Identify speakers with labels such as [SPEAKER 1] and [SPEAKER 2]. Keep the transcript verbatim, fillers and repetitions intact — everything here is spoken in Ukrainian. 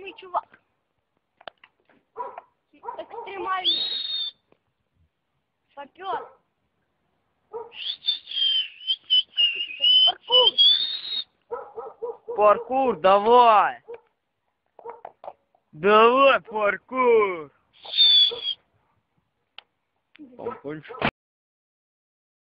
[SPEAKER 1] класний чувак. Екстремальний. Сапер. Паркур.
[SPEAKER 2] Паркур, давай. Давай, паркур. Помпончик.